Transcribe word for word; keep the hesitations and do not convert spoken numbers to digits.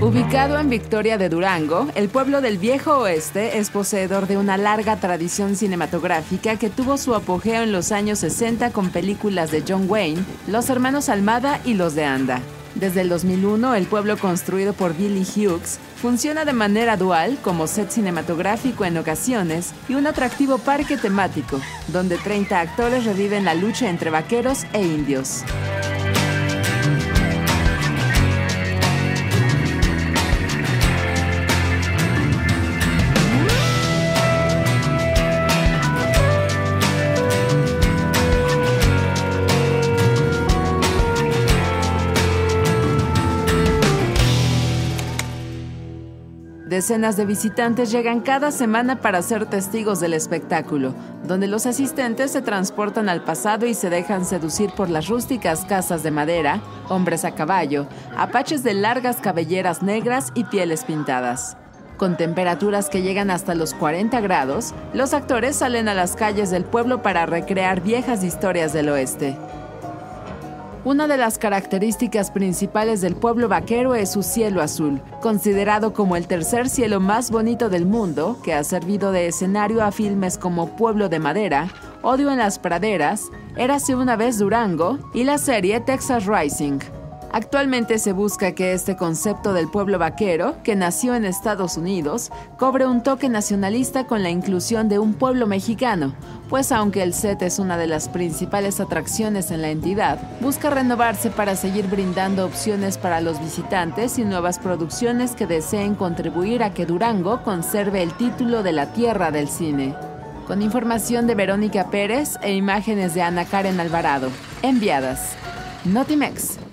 Ubicado en Victoria de Durango, el pueblo del Viejo Oeste es poseedor de una larga tradición cinematográfica que tuvo su apogeo en los años sesenta con películas de John Wayne, Los Hermanos Almada y Los de Anda. Desde el dos mil uno, el pueblo construido por Billy Hughes funciona de manera dual como set cinematográfico en ocasiones y un atractivo parque temático, donde treinta actores reviven la lucha entre vaqueros e indios. Decenas de visitantes llegan cada semana para ser testigos del espectáculo, donde los asistentes se transportan al pasado y se dejan seducir por las rústicas casas de madera, hombres a caballo, apaches de largas cabelleras negras y pieles pintadas. Con temperaturas que llegan hasta los cuarenta grados, los actores salen a las calles del pueblo para recrear viejas historias del oeste. Una de las características principales del pueblo vaquero es su cielo azul, considerado como el tercer cielo más bonito del mundo, que ha servido de escenario a filmes como Pueblo de Madera, Odio en las Praderas, Érase una vez Durango y la serie Texas Rising. Actualmente se busca que este concepto del pueblo vaquero, que nació en Estados Unidos, cobre un toque nacionalista con la inclusión de un pueblo mexicano, pues aunque el set es una de las principales atracciones en la entidad, busca renovarse para seguir brindando opciones para los visitantes y nuevas producciones que deseen contribuir a que Durango conserve el título de la tierra del cine. Con información de Verónica Pérez e imágenes de Ana Karen Alvarado, enviadas. Notimex.